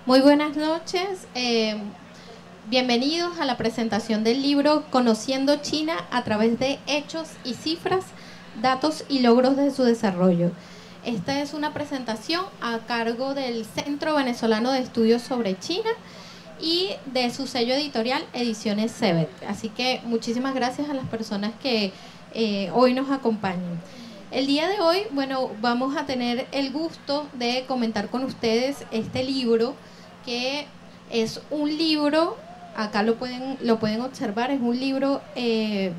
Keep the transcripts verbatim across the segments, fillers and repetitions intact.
Muy buenas noches, eh, bienvenidos a la presentación del libro Conociendo China a través de hechos y cifras, datos y logros de su desarrollo. Esta es una presentación a cargo del Centro Venezolano de Estudios sobre China y de su sello editorial Ediciones Cebet. Así que muchísimas gracias a las personas que eh, hoy nos acompañan. El día de hoy, bueno, vamos a tener el gusto de comentar con ustedes este libro, que es un libro, acá lo pueden, lo pueden observar, es un libro eh,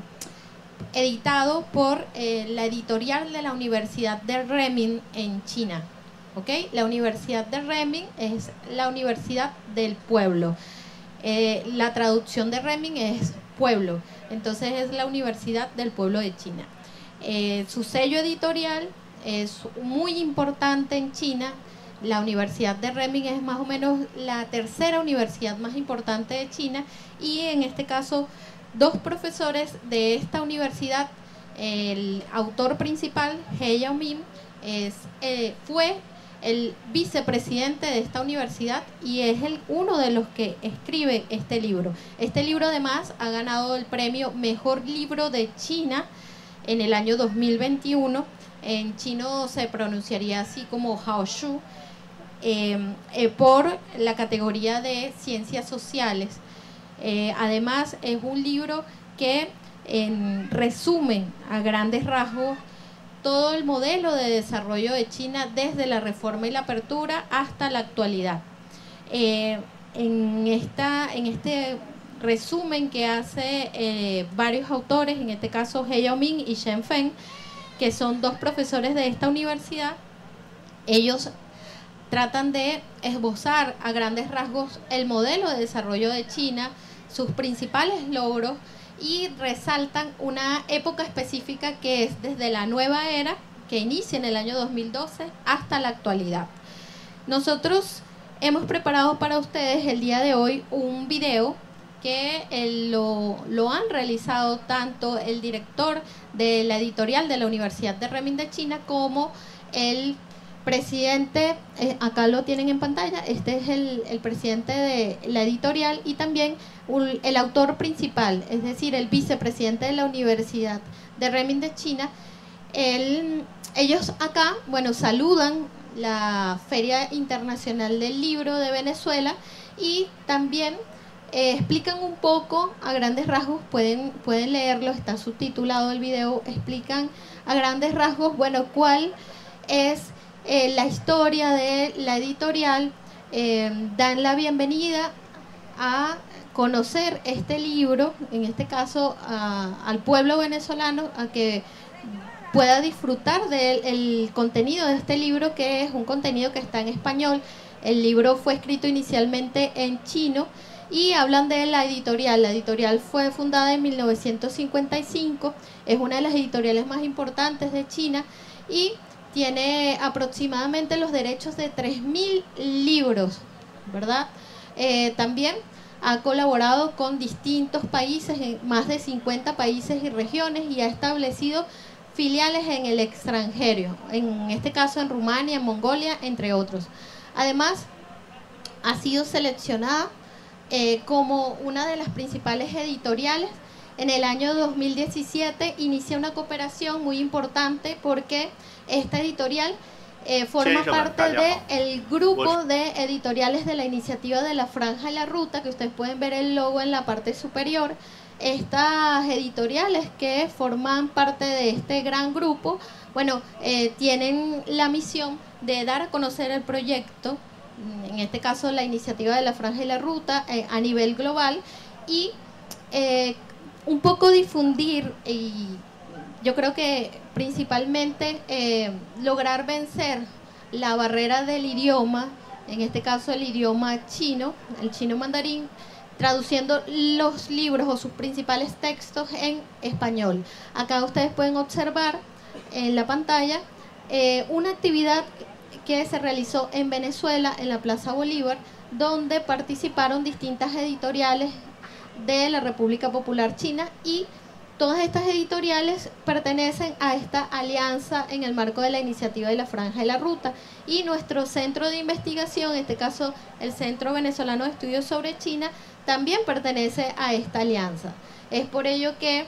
editado por eh, la editorial de la Universidad de Renmin en China. ¿Okay? La Universidad de Renmin es la Universidad del Pueblo. Eh, la traducción de Renmin es pueblo, entonces es la Universidad del Pueblo de China. Eh, su sello editorial es muy importante en China. La Universidad de Renmin es más o menos la tercera universidad más importante de China, y en este caso dos profesores de esta universidad, el autor principal, He Yaomin, es, eh, fue el vicepresidente de esta universidad y es el, uno de los que escribe este libro. Este libro además ha ganado el premio Mejor Libro de China en el año dos mil veintiuno. En chino se pronunciaría así como Haoshu, eh, eh, por la categoría de ciencias sociales. Eh, además es un libro que en resumen a grandes rasgos todo el modelo de desarrollo de China desde la reforma y la apertura hasta la actualidad. Eh, en, esta, en este resumen que hace eh, varios autores, en este caso He Yaomin y Shen Feng, que son dos profesores de esta universidad, ellos tratan de esbozar a grandes rasgos el modelo de desarrollo de China, sus principales logros, y resaltan una época específica que es desde la nueva era, que inicia en el año dos mil doce, hasta la actualidad. Nosotros hemos preparado para ustedes el día de hoy un video que eh, lo, lo han realizado tanto el director de la editorial de la Universidad de Renmin de China como el presidente, eh, acá lo tienen en pantalla, este es el, el presidente de la editorial, y también un, el autor principal, es decir, el vicepresidente de la Universidad de Renmin de China. El, ellos acá, bueno, saludan la Feria Internacional del Libro de Venezuela y también eh, explican un poco a grandes rasgos, pueden, pueden leerlo, está subtitulado el video, explican a grandes rasgos, bueno, cuál es Eh, la historia de la editorial, eh, dan la bienvenida a conocer este libro, en este caso a, al pueblo venezolano, a que pueda disfrutar del el contenido de este libro, que es un contenido que está en español. El libro fue escrito inicialmente en chino y hablan de la editorial. La editorial fue fundada en mil novecientos cincuenta y cinco, es una de las editoriales más importantes de China y tiene aproximadamente los derechos de tres mil libros, ¿verdad? Eh, también ha colaborado con distintos países, en más de cincuenta países y regiones, y ha establecido filiales en el extranjero, en este caso en Rumania, en Mongolia, entre otros. Además, ha sido seleccionada eh, como una de las principales editoriales. En el año dos mil diecisiete inicia una cooperación muy importante porque esta editorial eh, forma parte del grupo de editoriales de la iniciativa de la Franja y la Ruta, que ustedes pueden ver el logo en la parte superior. Estas editoriales que forman parte de este gran grupo, bueno, eh, tienen la misión de dar a conocer el proyecto, en este caso la iniciativa de la Franja y la Ruta, eh, a nivel global, y eh, un poco difundir, y yo creo que principalmente eh, lograr vencer la barrera del idioma, en este caso el idioma chino, el chino mandarín, traduciendo los libros o sus principales textos en español. Acá ustedes pueden observar en la pantalla eh, una actividad que se realizó en Venezuela, en la Plaza Bolívar, donde participaron distintas editoriales de la República Popular China, y todas estas editoriales pertenecen a esta alianza en el marco de la iniciativa de la Franja y la Ruta, y nuestro centro de investigación, en este caso el Centro Venezolano de Estudios sobre China, también pertenece a esta alianza. Es por ello que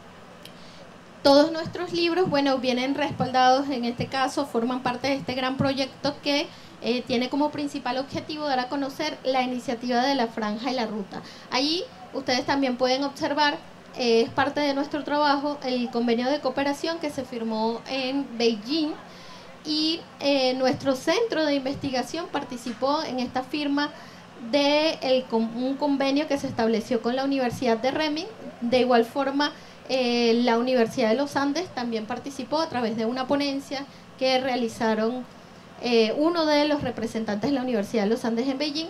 todos nuestros libros, bueno, vienen respaldados, en este caso, forman parte de este gran proyecto que eh, tiene como principal objetivo dar a conocer la iniciativa de la Franja y la Ruta. Allí ustedes también pueden observar, eh, es parte de nuestro trabajo, el convenio de cooperación que se firmó en Beijing, y eh, nuestro centro de investigación participó en esta firma de el, un convenio que se estableció con la Universidad de Renmin. De igual forma, eh, la Universidad de los Andes también participó a través de una ponencia que realizaron eh, uno de los representantes de la Universidad de los Andes en Beijing.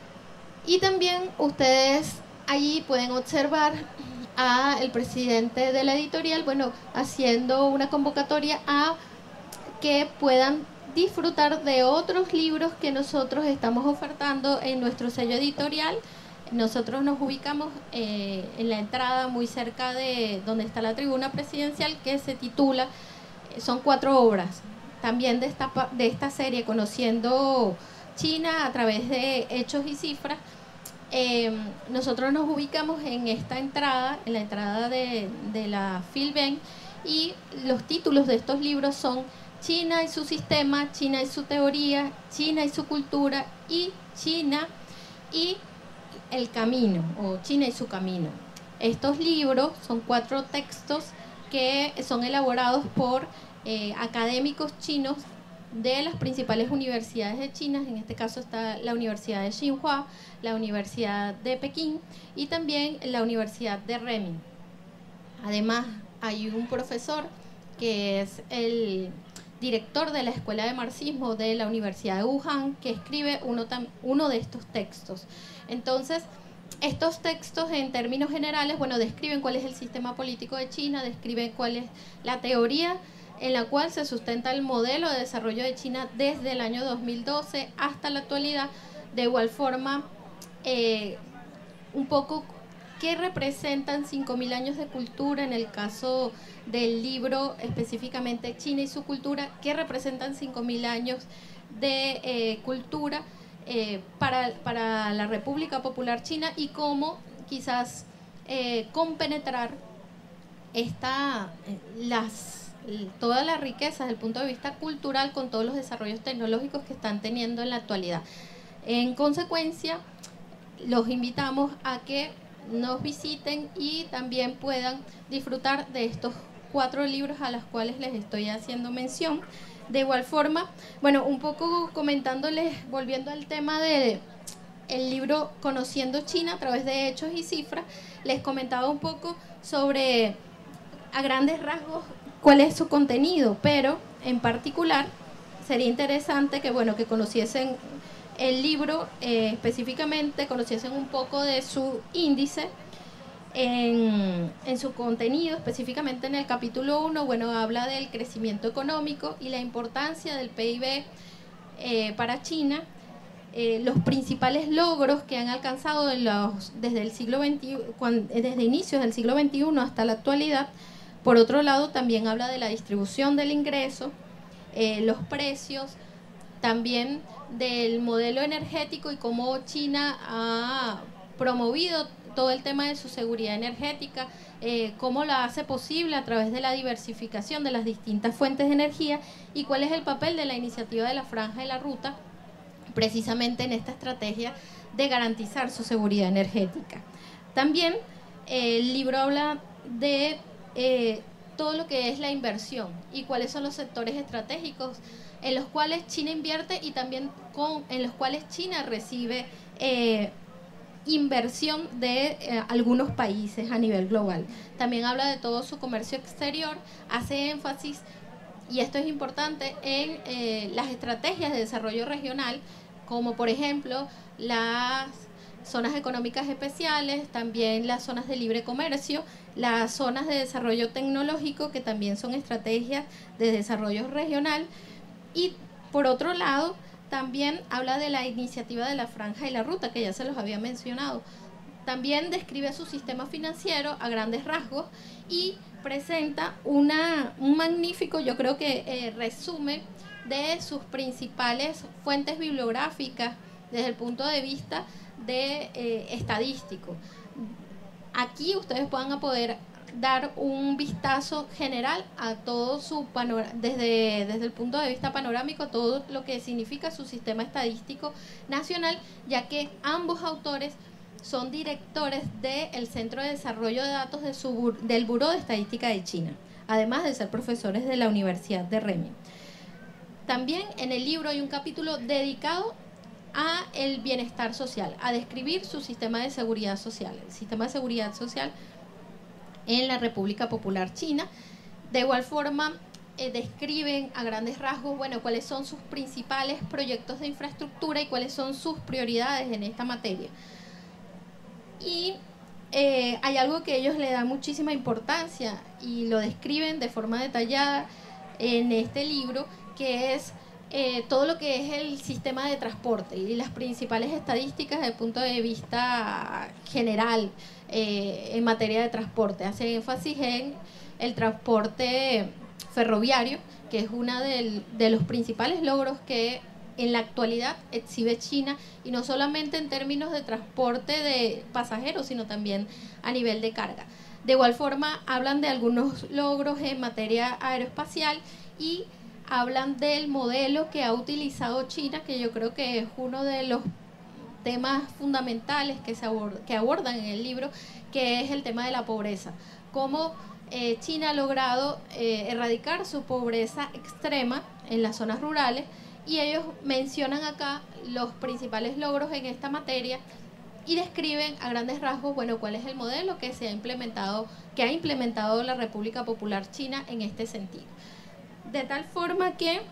Y también ustedes allí pueden observar a el presidente de la editorial, bueno, haciendo una convocatoria a que puedan disfrutar de otros libros que nosotros estamos ofertando en nuestro sello editorial. Nosotros nos ubicamos eh, en la entrada muy cerca de donde está la tribuna presidencial, que se titula, son cuatro obras también de esta, de esta serie, Conociendo China a través de hechos y cifras. Eh, nosotros nos ubicamos en esta entrada, en la entrada de, de la Filben, y los títulos de estos libros son China y su sistema, China y su teoría, China y su cultura, y China y el camino, o China y su camino. Estos libros son cuatro textos que son elaborados por eh, académicos chinos de las principales universidades de China. En este caso está la Universidad de Tsinghua, la Universidad de Pekín y también la Universidad de Renmin. Además, hay un profesor que es el director de la Escuela de Marxismo de la Universidad de Wuhan, que escribe uno, uno de estos textos. Entonces, estos textos en términos generales, bueno, describen cuál es el sistema político de China, describen cuál es la teoría en la cual se sustenta el modelo de desarrollo de China desde el año dos mil doce hasta la actualidad. De igual forma, eh, un poco qué representan cinco mil años de cultura, en el caso del libro específicamente China y su cultura, qué representan cinco mil años de eh, cultura eh, para, para la República Popular China, y cómo quizás eh, compenetrar esta, eh, las toda la riqueza desde el punto de vista cultural con todos los desarrollos tecnológicos que están teniendo en la actualidad. En consecuencia, los invitamos a que nos visiten y también puedan disfrutar de estos cuatro libros a los cuales les estoy haciendo mención. De igual forma, bueno, un poco comentándoles, volviendo al tema de el libro Conociendo China a través de hechos y cifras, les comentaba un poco sobre, a grandes rasgos, cuál es su contenido, pero en particular sería interesante que, bueno, que conociesen el libro, eh, específicamente conociesen un poco de su índice en, en su contenido, específicamente en el capítulo uno, bueno, habla del crecimiento económico y la importancia del P I B eh, para China, eh, los principales logros que han alcanzado en los, desde el siglo veintiuno, cuando, desde inicios del siglo veintiuno hasta la actualidad. Por otro lado, también habla de la distribución del ingreso, eh, los precios, también del modelo energético y cómo China ha promovido todo el tema de su seguridad energética, eh, cómo la hace posible a través de la diversificación de las distintas fuentes de energía, y cuál es el papel de la iniciativa de la Franja y la Ruta precisamente en esta estrategia de garantizar su seguridad energética. También eh, el libro habla de Eh, todo lo que es la inversión y cuáles son los sectores estratégicos en los cuales China invierte y también con, en los cuales China recibe eh, inversión de eh, algunos países a nivel global. También habla de todo su comercio exterior, hace énfasis, y esto es importante, en eh, las estrategias de desarrollo regional, como por ejemplo las zonas económicas especiales, también las zonas de libre comercio, las zonas de desarrollo tecnológico, que también son estrategias de desarrollo regional. Y por otro lado, también habla de la iniciativa de la Franja y la Ruta, que ya se los había mencionado. también describe su sistema financiero a grandes rasgos y presenta una, un magnífico, yo creo que eh, resumen de sus principales fuentes bibliográficas desde el punto de vista de eh, estadístico. Aquí ustedes van a poder dar un vistazo general a todo su panorama, desde, desde el punto de vista panorámico, todo lo que significa su sistema estadístico nacional, ya que ambos autores son directores del Centro de Desarrollo de Datos de su, del Buró de Estadística de China, además de ser profesores de la Universidad de Renmin. También en el libro hay un capítulo dedicado a el bienestar social, a describir su sistema de seguridad social, el sistema de seguridad social en la República Popular China. De igual forma, eh, describen a grandes rasgos, bueno, cuáles son sus principales proyectos de infraestructura y cuáles son sus prioridades en esta materia. Y eh, hay algo que ellos le dan muchísima importancia y lo describen de forma detallada en este libro, que es eh, todo lo que es el sistema de transporte y las principales estadísticas desde el punto de vista general eh, en materia de transporte. Hace énfasis en el transporte ferroviario, que es uno de, de los principales logros que en la actualidad exhibe China, y no solamente en términos de transporte de pasajeros, sino también a nivel de carga. De igual forma, hablan de algunos logros en materia aeroespacial y hablan del modelo que ha utilizado China, que yo creo que es uno de los temas fundamentales que, se aborda, que abordan en el libro, que es el tema de la pobreza. Cómo eh, China ha logrado eh, erradicar su pobreza extrema en las zonas rurales, y ellos mencionan acá los principales logros en esta materia y describen a grandes rasgos, bueno, cuál es el modelo que se ha implementado, que ha implementado la República Popular China en este sentido. De tal forma que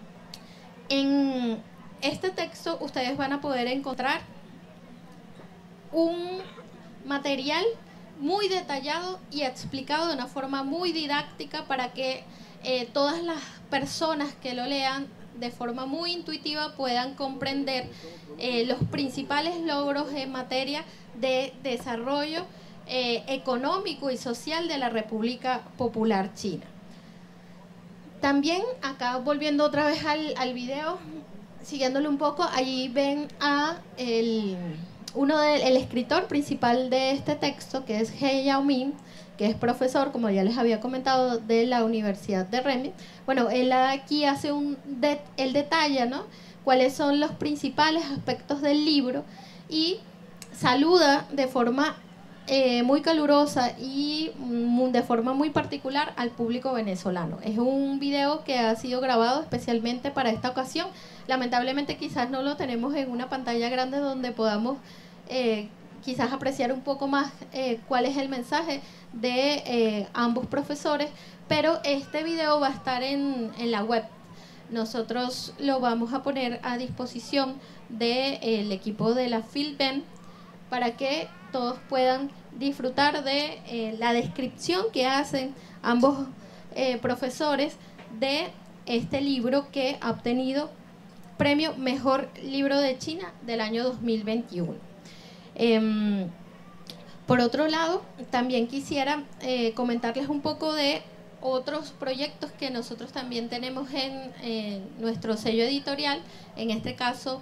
en este texto ustedes van a poder encontrar un material muy detallado y explicado de una forma muy didáctica para que eh, todas las personas que lo lean de forma muy intuitiva puedan comprender eh, los principales logros en materia de desarrollo eh, económico y social de la República Popular China. También acá, volviendo otra vez al, al video, siguiéndole un poco, allí ven a el, uno del el escritor principal de este texto, que es He Yaoming, que es profesor, como ya les había comentado, de la Universidad de Renmin. Bueno, él aquí hace un de, el detalle, ¿no?, cuáles son los principales aspectos del libro, y saluda de forma eh, muy calurosa y mm, de forma muy particular al público venezolano. Es un video que ha sido grabado especialmente para esta ocasión. Lamentablemente quizás no lo tenemos en una pantalla grande donde podamos eh, quizás apreciar un poco más eh, cuál es el mensaje de eh, ambos profesores, pero este video va a estar en, en la web. Nosotros lo vamos a poner a disposición del equipo de la FieldBen para que todos puedan disfrutar de eh, la descripción que hacen ambos eh, profesores de este libro que ha obtenido premio Mejor Libro de China del año dos mil veintiuno. Eh, por otro lado, también quisiera eh, comentarles un poco de otros proyectos que nosotros también tenemos en, en nuestro sello editorial. En este caso,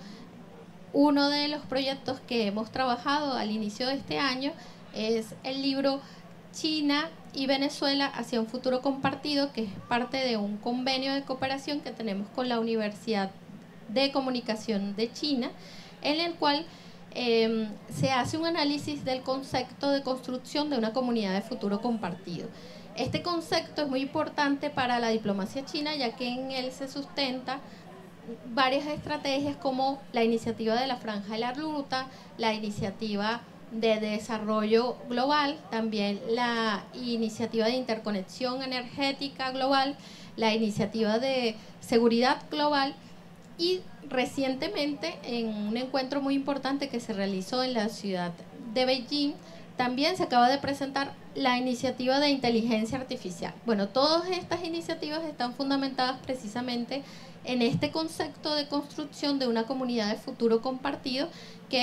uno de los proyectos que hemos trabajado al inicio de este año es el libro China y Venezuela hacia un futuro compartido, que es parte de un convenio de cooperación que tenemos con la Universidad de Comunicación de China, en el cual eh, se hace un análisis del concepto de construcción de una comunidad de futuro compartido. Este concepto es muy importante para la diplomacia china, ya que en él se sustenta varias estrategias como la iniciativa de la Franja de la Ruta, la iniciativa de desarrollo global, también la iniciativa de interconexión energética global, la iniciativa de seguridad global, y recientemente en un encuentro muy importante que se realizó en la ciudad de Beijing, también se acaba de presentar la iniciativa de inteligencia artificial. Bueno, todas estas iniciativas están fundamentadas precisamente en este concepto de construcción de una comunidad de futuro compartido que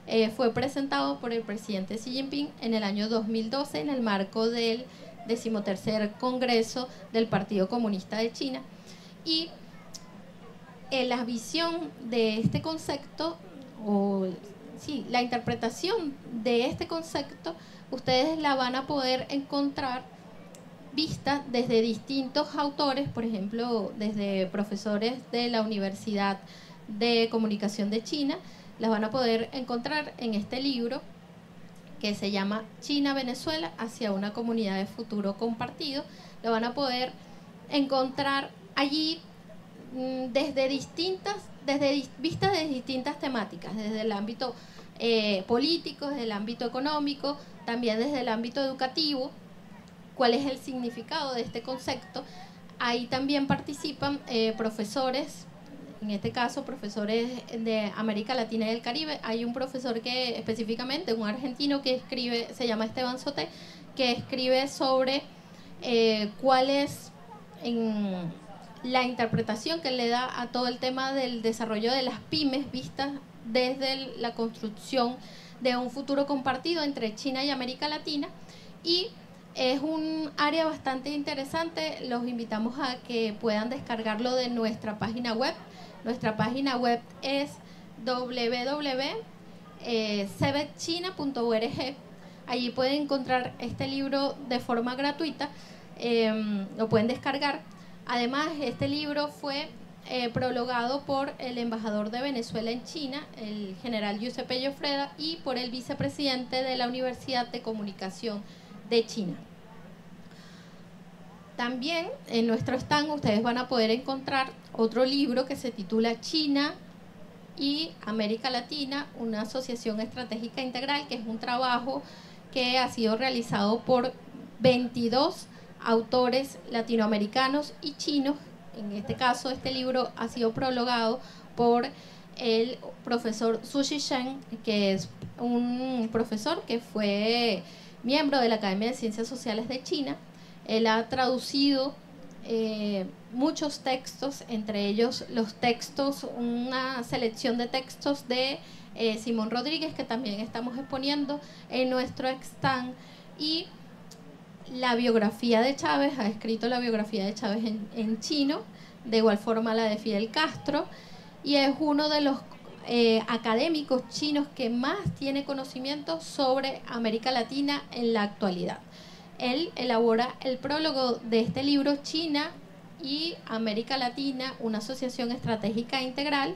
eh, fue presentado por el presidente Xi Jinping en el año dos mil doce en el marco del decimotercer Congreso del Partido Comunista de China. Y eh, la visión de este concepto, o sí, la interpretación de este concepto, ustedes la van a poder encontrar vista desde distintos autores, por ejemplo, desde profesores de la Universidad de Comunicación de China. Las van a poder encontrar en este libro que se llama China-Venezuela hacia una comunidad de futuro compartido. Lo van a poder encontrar allí mmm, desde distintas, desde vistas de distintas temáticas, desde el ámbito eh, político, desde el ámbito económico, también desde el ámbito educativo, cuál es el significado de este concepto. Ahí también participan eh, profesores, en este caso profesores de América Latina y el Caribe. Hay un profesor que específicamente, un argentino que escribe, se llama Esteban Soté, que escribe sobre eh, cuál es en la interpretación que le da a todo el tema del desarrollo de las pymes vistas desde la construcción de un futuro compartido entre China y América Latina. Y es un área bastante interesante. Los invitamos a que puedan descargarlo de nuestra página web. Nuestra página web es doble u doble u doble u punto cebet china punto org. Allí pueden encontrar este libro de forma gratuita, eh, lo pueden descargar. Además, este libro fue eh, prologado por el embajador de Venezuela en China, el general Giuseppe Gioffreda, y por el vicepresidente de la Universidad de Comunicación de China. También en nuestro stand ustedes van a poder encontrar otro libro que se titula China y América Latina, una asociación estratégica integral, que es un trabajo que ha sido realizado por veintidós autores latinoamericanos y chinos. En este caso, este libro ha sido prologado por el profesor Zhu Zhishen, que es un profesor que fue miembro de la Academia de Ciencias Sociales de China. Él ha traducido eh, muchos textos, entre ellos los textos, una selección de textos de eh, Simón Rodríguez, que también estamos exponiendo en nuestro stand, y la biografía de Chávez. Ha escrito la biografía de Chávez en, en chino, de igual forma la de Fidel Castro, y es uno de los eh, académicos chinos que más tiene conocimiento sobre América Latina en la actualidad. Él elabora el prólogo de este libro, China y América Latina, una asociación estratégica integral,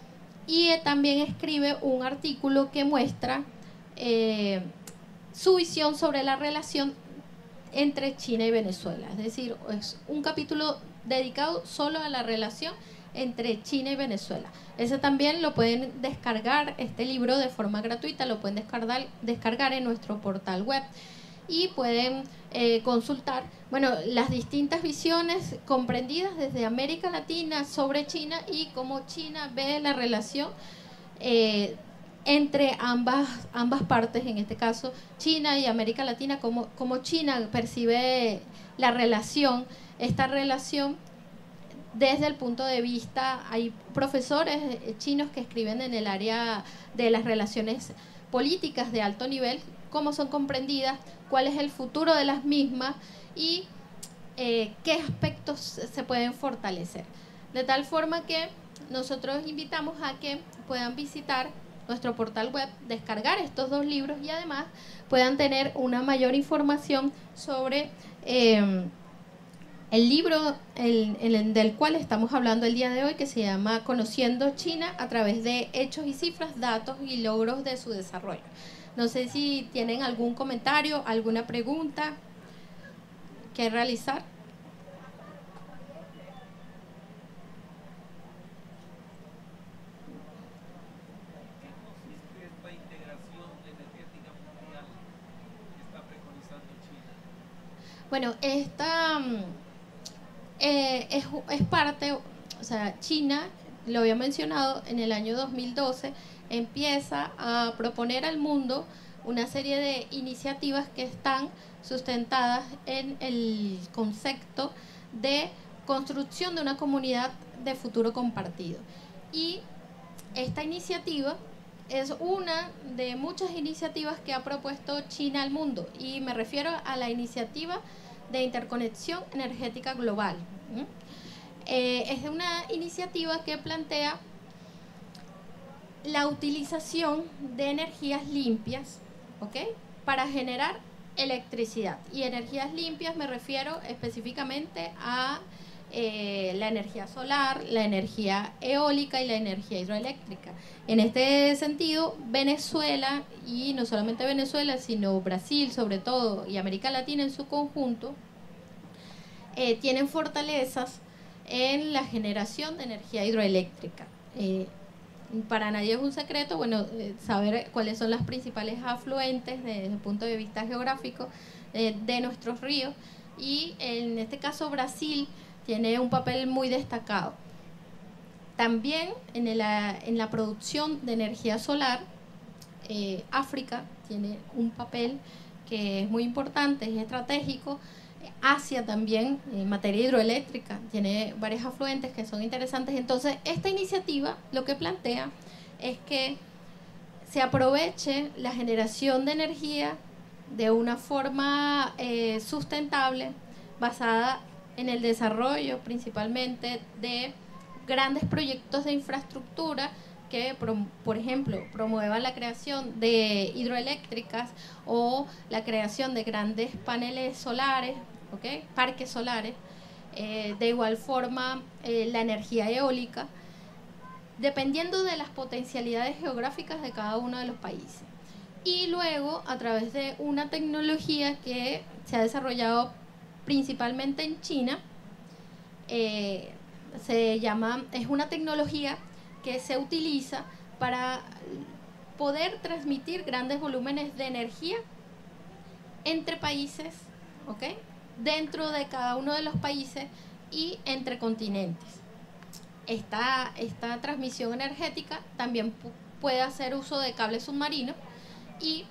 y eh, también escribe un artículo que muestra eh, su visión sobre la relación entre China y Venezuela. Es decir, es un capítulo dedicado solo a la relación entre China y Venezuela. Ese también lo pueden descargar, este libro, de forma gratuita, lo pueden descargar, descargar en nuestro portal web, y pueden eh, consultar, bueno, las distintas visiones comprendidas desde América Latina sobre China y cómo China ve la relación eh, entre ambas, ambas partes, en este caso China y América Latina, cómo, cómo China percibe la relación, esta relación desde el punto de vista. Hay profesores chinos que escriben en el área de las relaciones políticas de alto nivel, cómo son comprendidas, cuál es el futuro de las mismas y eh, qué aspectos se pueden fortalecer. De tal forma que nosotros invitamos a que puedan visitar nuestro portal web, descargar estos dos libros y además puedan tener una mayor información sobre eh, el libro el, el, del cual estamos hablando el día de hoy, que se llama Conociendo China a través de hechos y cifras, datos y logros de su desarrollo. No sé si tienen algún comentario, alguna pregunta que realizar. ¿Qué consiste esta integración energética mundial que está preconizando China? Bueno, esta eh, es, es parte, o sea, China, lo había mencionado, en el año dos mil doce empieza a proponer al mundo una serie de iniciativas que están sustentadas en el concepto de construcción de una comunidad de futuro compartido. Y esta iniciativa es una de muchas iniciativas que ha propuesto China al mundo, y me refiero a la iniciativa de interconexión energética global. ¿Mm? Eh, es una iniciativa que plantea la utilización de energías limpias, ¿ok?, para generar electricidad. Y energías limpias me refiero específicamente a eh, la energía solar, la energía eólica y la energía hidroeléctrica. En este sentido, Venezuela, y no solamente Venezuela, sino Brasil sobre todo, y América Latina en su conjunto, eh, tienen fortalezas en la generación de energía hidroeléctrica. Eh, para nadie es un secreto, bueno, eh, saber cuáles son las principales afluentes desde el punto de vista geográfico eh, de nuestros ríos, y en este caso Brasil tiene un papel muy destacado. También en la, en la producción de energía solar, eh, África tiene un papel que es muy importante, es estratégico. Asia también, en materia hidroeléctrica, tiene varios afluentes que son interesantes. Entonces, esta iniciativa lo que plantea es que se aproveche la generación de energía de una forma eh, sustentable, basada en el desarrollo principalmente de grandes proyectos de infraestructura que, por ejemplo, promuevan la creación de hidroeléctricas o la creación de grandes paneles solares, ¿okay?, parques solares. Eh, de igual forma, eh, la energía eólica, dependiendo de las potencialidades geográficas de cada uno de los países. Y luego, a través de una tecnología que se ha desarrollado principalmente en China, eh, se llama, es una tecnología que se utiliza para poder transmitir grandes volúmenes de energía entre países, ¿ok?, dentro de cada uno de los países y entre continentes. Esta, esta transmisión energética también puede hacer uso de cables submarinos y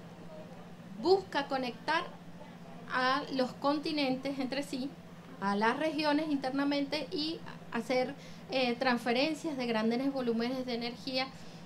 busca conectar a los continentes entre sí, a las regiones internamente, y hacer eh, transferencias de grandes volúmenes de energía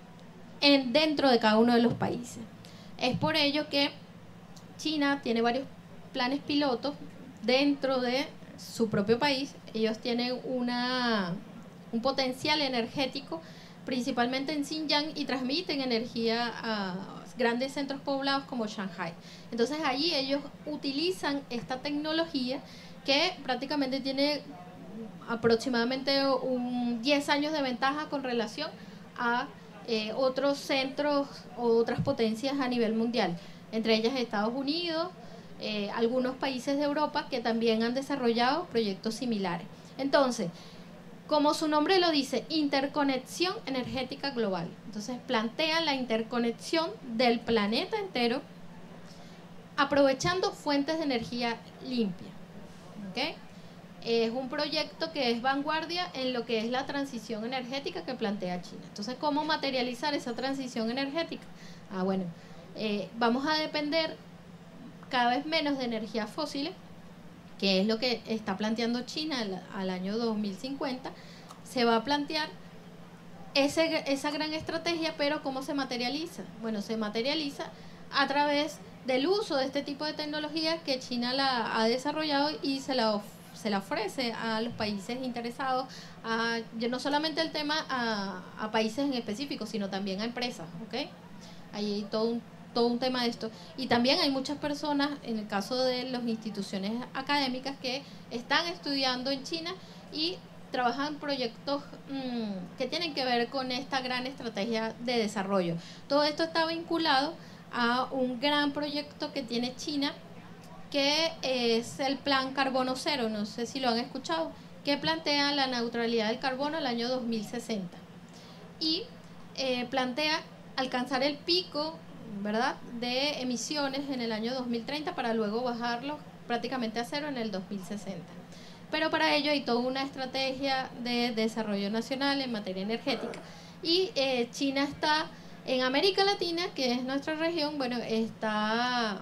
en, dentro de cada uno de los países. Es por ello que China tiene varios planes pilotos dentro de su propio país. Ellos tienen una, un potencial energético principalmente en Xinjiang y transmiten energía a grandes centros poblados como Shanghai. Entonces allí ellos utilizan esta tecnología que prácticamente tiene aproximadamente un diez años de ventaja con relación a eh, otros centros o otras potencias a nivel mundial, entre ellas Estados Unidos, eh, algunos países de Europa que también han desarrollado proyectos similares. Entonces, como su nombre lo dice, interconexión energética global. Entonces plantea la interconexión del planeta entero aprovechando fuentes de energía limpia. ¿Okay? Es un proyecto que es vanguardia en lo que es la transición energética que plantea China. Entonces, ¿cómo materializar esa transición energética? Ah, bueno, eh, vamos a depender cada vez menos de energías fósiles, que es lo que está planteando China al, al año dos mil cincuenta. Se va a plantear ese, esa gran estrategia, pero ¿cómo se materializa? Bueno, se materializa a través del uso de este tipo de tecnología que China la ha desarrollado y se la, se la ofrece a los países interesados, a, no solamente el tema a, a países en específico, sino también a empresas, ¿ok? Ahí hay todo un todo un tema de esto. Y también hay muchas personas, en el caso de las instituciones académicas, que están estudiando en China y trabajan proyectos mmm, que tienen que ver con esta gran estrategia de desarrollo. Todo esto está vinculado a un gran proyecto que tiene China, que es el Plan Carbono Cero, no sé si lo han escuchado, que plantea la neutralidad del carbono al año dos mil sesenta. Y eh, plantea alcanzar el pico, ¿verdad?, de emisiones en el año dos mil treinta para luego bajarlo prácticamente a cero en el dos mil sesenta. Pero para ello hay toda una estrategia de desarrollo nacional en materia energética. Y eh, China está en América Latina, que es nuestra región, bueno, está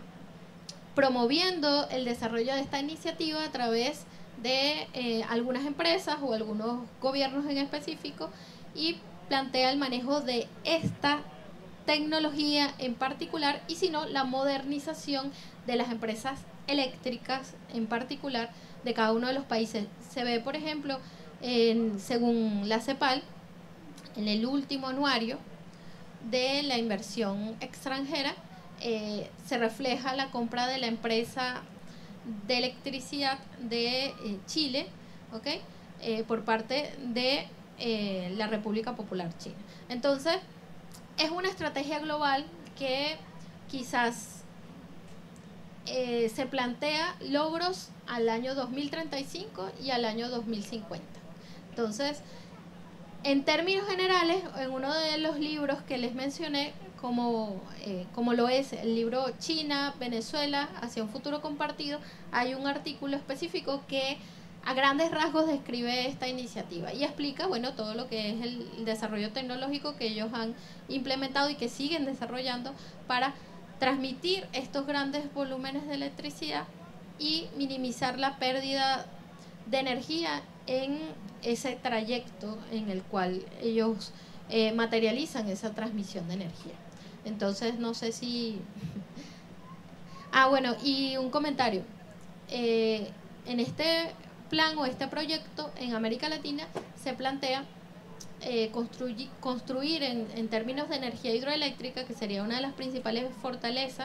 promoviendo el desarrollo de esta iniciativa a través de eh, algunas empresas o algunos gobiernos en específico, y plantea el manejo de esta tecnología en particular, y sino la modernización de las empresas eléctricas en particular de cada uno de los países. Se ve, por ejemplo, en, según la CEPAL, en el último anuario de la inversión extranjera, eh, se refleja la compra de la empresa de electricidad de eh, Chile, ¿okay? eh, por parte de eh, la República Popular China. Entonces, es una estrategia global que quizás eh, se plantea logros al año dos mil treinta y cinco y al año dos mil cincuenta. Entonces, en términos generales, en uno de los libros que les mencioné, como, eh, como lo es el libro China, Venezuela, hacia un futuro compartido, hay un artículo específico que a grandes rasgos describe esta iniciativa y explica, bueno, todo lo que es el desarrollo tecnológico que ellos han implementado y que siguen desarrollando para transmitir estos grandes volúmenes de electricidad y minimizar la pérdida de energía en ese trayecto en el cual ellos eh, materializan esa transmisión de energía. Entonces, no sé si... ah, bueno, y un comentario. Eh, en este plan o este proyecto en América Latina se plantea eh, construir, construir en, en términos de energía hidroeléctrica, que sería una de las principales fortalezas,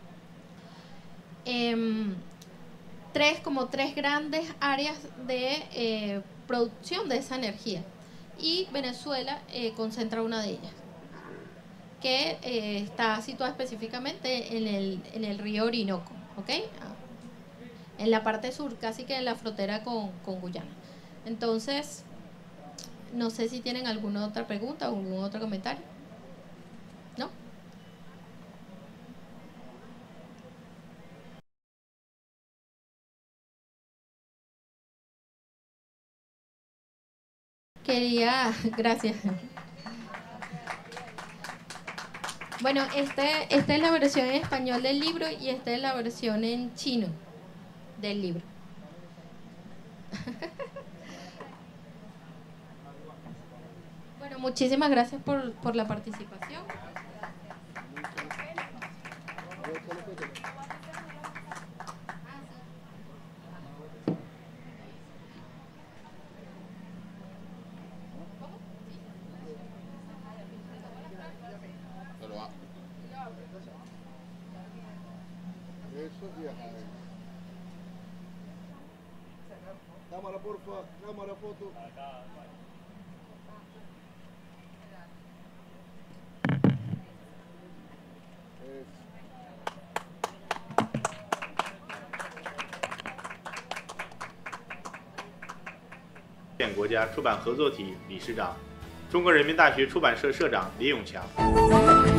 eh, tres, como tres grandes áreas de eh, producción de esa energía, y Venezuela eh, concentra una de ellas, que eh, está situada específicamente en el, en el río Orinoco, ¿ok? En la parte sur, casi que en la frontera con, con Guyana. Entonces, no sé si tienen alguna otra pregunta o algún otro comentario. ¿No? Quería, gracias. Bueno, este, esta es la versión en español del libro y esta es la versión en chino del libro. Bueno, muchísimas gracias por, por la participación. Cámara, porfa, cámara, foto. Es... 建国家出版合作体理事长，中国人民大学出版社社长李永强。